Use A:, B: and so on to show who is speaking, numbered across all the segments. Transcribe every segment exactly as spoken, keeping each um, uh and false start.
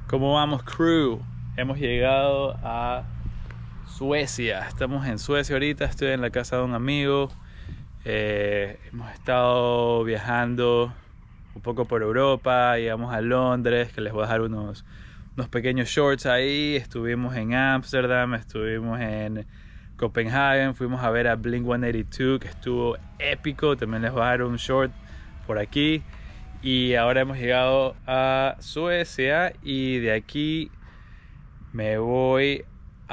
A: ¿Cómo vamos, crew? Hemos llegado a Suecia. Estamos en Suecia ahorita. Estoy en la casa de un amigo. Eh, hemos estado viajando un poco por Europa. Llegamos a Londres, que les voy a dejar unos, unos pequeños shorts ahí. Estuvimos en Ámsterdam, estuvimos en Copenhague. Fuimos a ver a Blink ciento ochenta y dos, que estuvo épico. También les voy a dejar un short por aquí. Y ahora hemos llegado a Suecia y de aquí me voy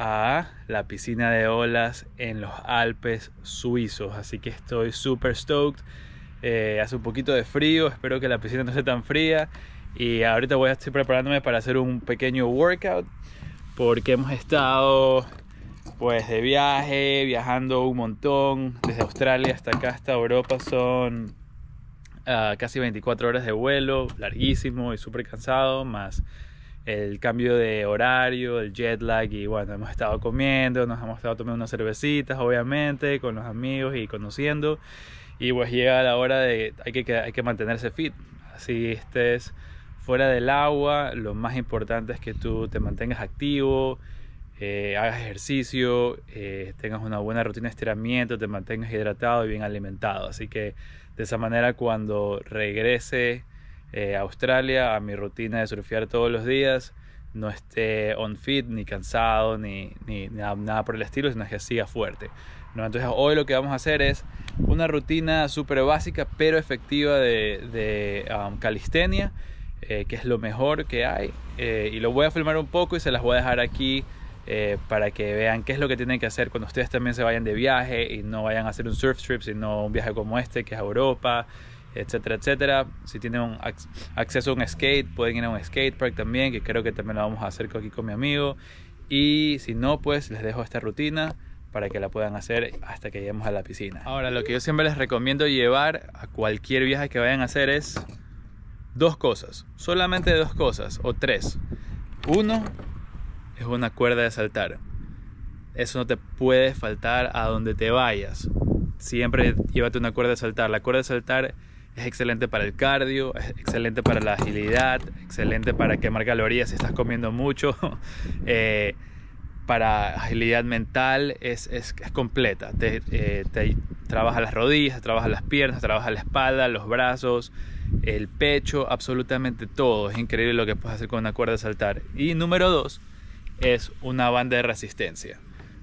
A: a la piscina de olas en los Alpes suizos. Así que estoy super stoked. Eh, hace un poquito de frío, espero que la piscina no sea tan fría. Y ahorita voy a estar preparándome para hacer un pequeño workout, porque hemos estado pues de viaje, viajando un montón. Desde Australia hasta acá, hasta Europa, son Uh, casi veinticuatro horas de vuelo, larguísimo y súper cansado, más el cambio de horario, el jet lag. Y bueno, hemos estado comiendo, nos hemos estado tomando unas cervecitas, obviamente, con los amigos y conociendo. Y pues llega la hora de, hay que, hay que mantenerse fit. Así estés fuera del agua, lo más importante es que tú te mantengas activo, eh, hagas ejercicio, eh, tengas una buena rutina de estiramiento, te mantengas hidratado y bien alimentado. Así que de esa manera, cuando regrese eh, a Australia a mi rutina de surfear todos los días, no esté on fit, ni cansado, ni, ni nada, nada por el estilo, sino que siga fuerte, ¿no? Entonces hoy lo que vamos a hacer es una rutina súper básica pero efectiva de, de um, calistenia, eh, que es lo mejor que hay, eh, y lo voy a filmar un poco y se las voy a dejar aquí Eh, para que vean qué es lo que tienen que hacer cuando ustedes también se vayan de viaje y no vayan a hacer un surf trip, sino un viaje como este, que es a Europa, etcétera, etcétera. Si tienen un ac acceso a un skate, pueden ir a un skate park también, que creo que también lo vamos a hacer aquí con mi amigo. Y si no, pues les dejo esta rutina para que la puedan hacer hasta que lleguemos a la piscina. Ahora, lo que yo siempre les recomiendo llevar a cualquier viaje que vayan a hacer es dos cosas, solamente dos cosas, o tres. Uno es una cuerda de saltar. Eso no te puede faltar a donde te vayas. Siempre llévate una cuerda de saltar. La cuerda de saltar es excelente para el cardio, es excelente para la agilidad, excelente para quemar calorías si estás comiendo mucho. eh, para agilidad mental es, es, es completa. Te, eh, te trabaja las rodillas, trabaja las piernas, trabaja la espalda, los brazos, el pecho, absolutamente todo. Es increíble lo que puedes hacer con una cuerda de saltar. Y número dos es una banda de resistencia.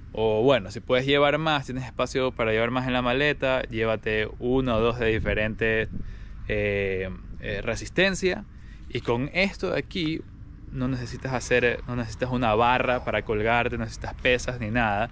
A: O bueno, si puedes llevar más, tienes espacio para llevar más en la maleta, llévate uno o dos de diferente eh, eh, resistencia. Y con esto de aquí no necesitas hacer, no necesitas una barra para colgarte, no necesitas pesas ni nada.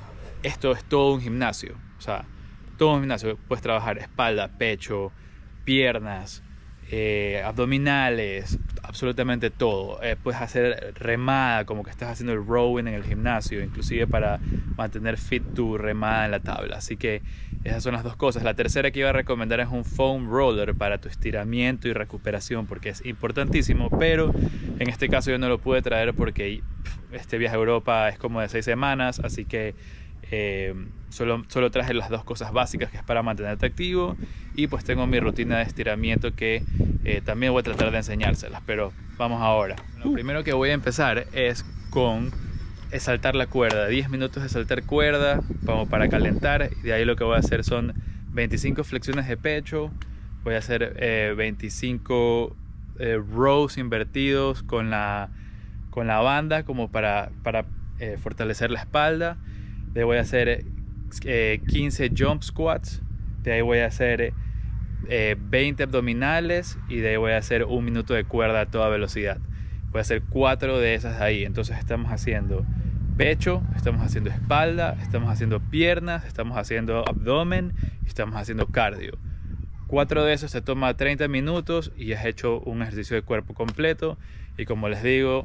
A: Esto es todo un gimnasio. O sea, todo un gimnasio. Puedes trabajar espalda, pecho, piernas, Eh, abdominales, absolutamente todo. Eh, puedes hacer remada, como que estás haciendo el rowing en el gimnasio, inclusive para mantener fit tu remada en la tabla. Así que esas son las dos cosas. La tercera que iba a recomendar es un foam roller para tu estiramiento y recuperación, porque es importantísimo, pero en este caso yo no lo pude traer porque este viaje a Europa es como de seis semanas, así que Eh, solo, solo traje las dos cosas básicas, que es para mantenerte activo, y pues tengo mi rutina de estiramiento que eh, también voy a tratar de enseñárselas, pero vamos ahora. Lo primero que voy a empezar es con es saltar la cuerda, diez minutos de saltar cuerda como para calentar, y de ahí lo que voy a hacer son veinticinco flexiones de pecho, voy a hacer eh, veinticinco eh, rows invertidos con la, con la banda como para, para eh, fortalecer la espalda. De ahí voy a hacer eh, quince jump squats, de ahí voy a hacer eh, veinte abdominales, y de ahí voy a hacer un minuto de cuerda a toda velocidad. Voy a hacer cuatro de esas ahí. Entonces estamos haciendo pecho, estamos haciendo espalda, estamos haciendo piernas, estamos haciendo abdomen y estamos haciendo cardio. Cuatro de esos se toma treinta minutos y has hecho un ejercicio de cuerpo completo. Y como les digo,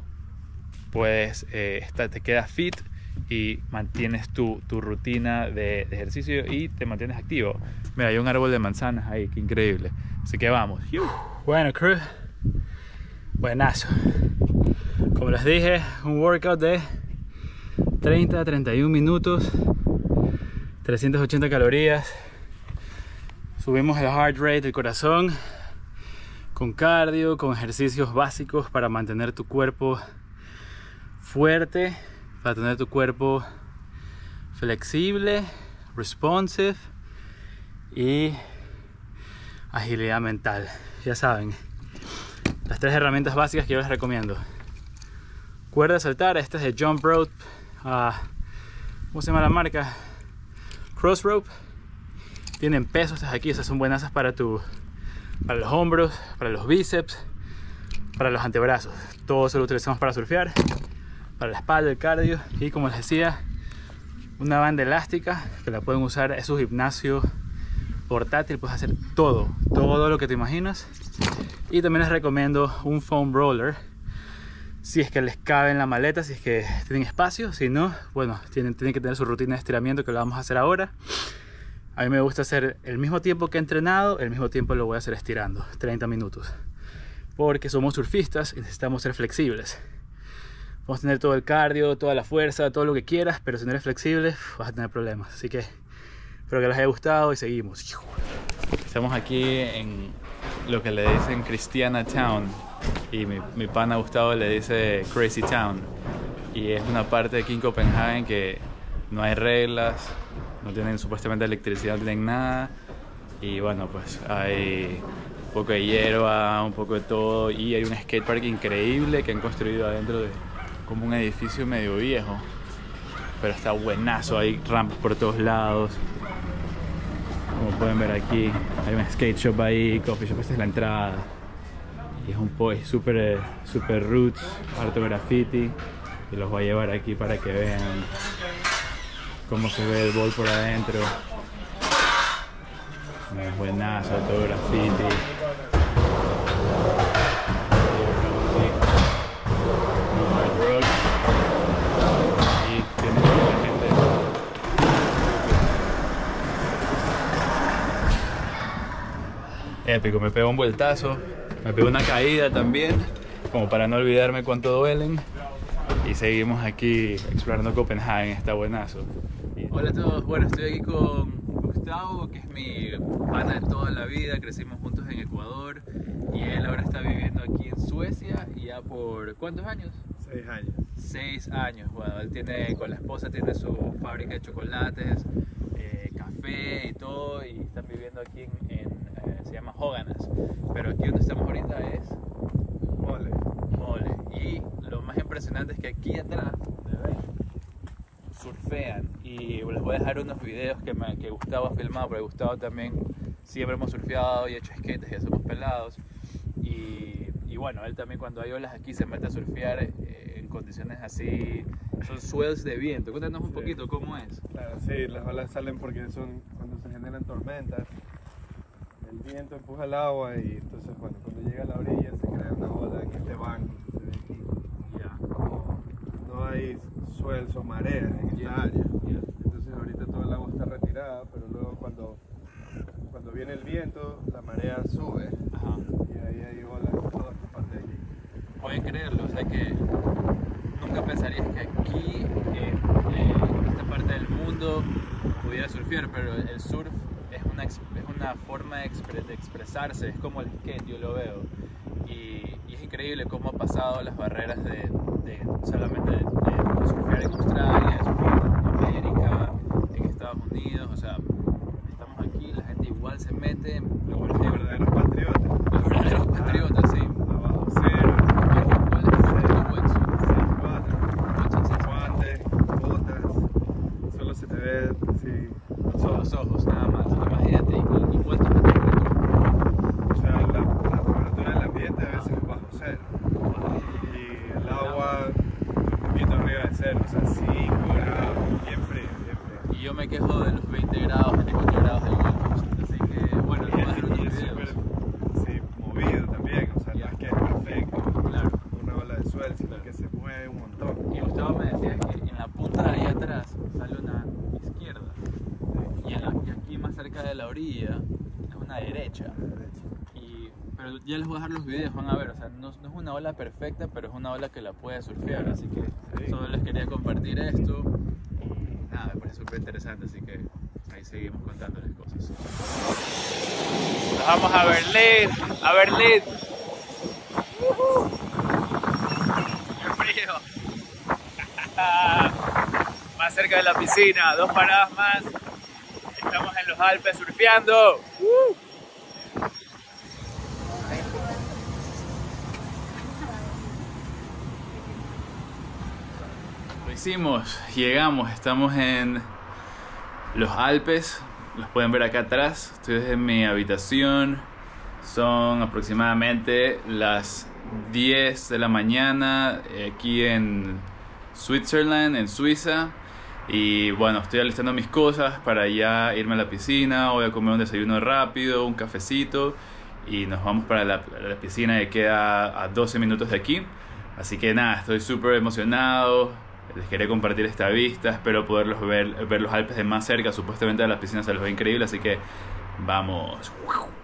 A: pues eh, está, te quedas fit y mantienes tu, tu rutina de, de ejercicio y te mantienes activo. Mira, hay un árbol de manzanas ahí, qué increíble. Así que vamos. Bueno, crew, buenazo. Como les dije, un workout de treinta a treinta y uno minutos, trescientas ochenta calorías. Subimos el heart rate del corazón, con cardio, con ejercicios básicos para mantener tu cuerpo fuerte, para tener tu cuerpo flexible, responsive y agilidad mental. Ya saben, las tres herramientas básicas que yo les recomiendo. Cuerda de saltar, esta es de Jump Rope, uh, ¿cómo se llama la marca? Cross Rope. Tienen pesos aquí, esas son buenas para tu, para los hombros, para los bíceps, para los antebrazos. Todo eso lo utilizamos para surfear, para la espalda, el cardio. Y como les decía, una banda elástica que la pueden usar, es un gimnasio portátil, puedes hacer todo, todo lo que te imaginas. Y también les recomiendo un foam roller, si es que les cabe en la maleta, si es que tienen espacio. Si no, bueno, tienen, tienen que tener su rutina de estiramiento, que lo vamos a hacer ahora. A mí me gusta hacer el mismo tiempo que he entrenado, el mismo tiempo lo voy a hacer estirando, treinta minutos. Porque somos surfistas y necesitamos ser flexibles. Vamos a tener todo el cardio, toda la fuerza, todo lo que quieras, pero si no eres flexible, vas a tener problemas. Así que espero que les haya gustado y seguimos. Estamos aquí en lo que le dicen Christiana Town y mi, mi pana Gustavo le dice Crazy Town. Y es una parte de aquí en Copenhague que no hay reglas, no tienen supuestamente electricidad, no tienen nada. Y bueno, pues hay un poco de hierba, un poco de todo. Y hay un skatepark increíble que han construido adentro de como un edificio medio viejo, pero está buenazo. Hay rampas por todos lados, como pueden ver aquí. Hay un skate shop ahí, coffee shop, esta es la entrada. Y es un poco súper super roots, harto graffiti. Y los voy a llevar aquí para que vean cómo se ve el bowl por adentro. Es buenazo, todo graffiti. Épico, me pegó un vueltazo, me pegó una caída también, como para no olvidarme cuánto duelen. Y seguimos aquí explorando Copenhague, está buenazo. Hola a todos, bueno, estoy aquí con Gustavo, que es mi pana de toda la vida, crecimos juntos en Ecuador. Y él ahora está viviendo aquí en Suecia, y ya por ¿cuántos años?
B: Seis años.
A: Seis años, bueno, él tiene, con la esposa tiene su fábrica de chocolates, eh, café y todo, y están viviendo aquí en, en eh, se llama Höganäs, pero aquí donde estamos ahorita es
B: Mole.
A: Mole. Y lo más impresionante es que aquí atrás surfean, y les voy a dejar unos videos que, me, que Gustavo ha filmado, porque Gustavo también siempre hemos surfeado y hecho skates, ya somos pelados. Y, y bueno, él también cuando hay olas aquí se mete a surfear eh, en condiciones así, son swells de viento. Cuéntanos un sí. poquito cómo es.
B: Claro, sí, las olas salen porque son cuando se generan tormentas, el viento empuja el agua y entonces bueno, cuando llega a la orilla se crea una ola en este banco que se ve aquí.
A: Yeah.
B: No, no hay swells o mareas en esta yeah. área, yeah. Entonces ahorita todo el agua está retirada, pero luego cuando, cuando viene el viento la marea sube.
A: Ajá.
B: Y ahí hay olas en toda esta parte de aquí.
A: Pueden creerlo, o sea que nunca pensarías que aquí, eh, eh, en esta parte del mundo, pudiera surfear, pero el surf es una, es una forma de, expre, de expresarse, es como el skate, yo lo veo. Y, y es increíble cómo ha pasado las barreras de, de solamente de, de surfear en Australia, de surfear en América, en Estados Unidos. O sea, estamos aquí, la gente igual se mete.
B: Los verdaderos patriotas.
A: Los verdaderos patriotas, sí.
B: Abajo cero.
A: ¿Cuál es tu wetsuit?
B: seis cuatro. Guantes, botas. Solo se te ve, sí.
A: Son los ojos, nada más. Imagínate, ¿y, y cuántos metros?
B: O sea, la, la temperatura del ambiente a veces es bajo cero. Y el agua un poquito arriba de cero, o sea, cinco grados, bien frío, bien frío.
A: Y yo me quejo de los veinte grados, veinticuatro grados del Gold. Así que, bueno,
B: y
A: les voy a dejar unos
B: es
A: videos.
B: súper, sí, movido también, o sea, yeah. No es que es perfecto,
A: claro.
B: Una ola de suelo, sino que se mueve un montón.
A: Y Gustavo me decía que en la punta de ahí atrás sale una izquierda. Y, en la, y aquí más cerca de la orilla es una derecha. Y, pero ya les voy a dejar los videos, van a ver, o sea, no, no es una ola perfecta, pero es una ola que la puede surfear, así que sí. Solo les quería compartir esto y nada, me parece súper interesante, así que ahí seguimos contándoles cosas. Nos vamos a Berlín, a Berlín. Uh-huh. ¡Qué frío! Más cerca de la piscina, dos paradas más. Estamos en los Alpes surfeando. Uh. Lo hicimos, llegamos, estamos en los Alpes. Los pueden ver acá atrás. Estoy desde mi habitación. Son aproximadamente las diez de la mañana aquí en Switzerland, en Suiza. Y bueno, estoy alistando mis cosas para ya irme a la piscina. Voy a comer un desayuno rápido, un cafecito, y nos vamos para la, la piscina que queda a doce minutos de aquí. Así que nada, estoy súper emocionado. Les quería compartir esta vista. Espero poderlos ver, ver los Alpes de más cerca. Supuestamente a las piscinas se los ve increíble, así que vamos.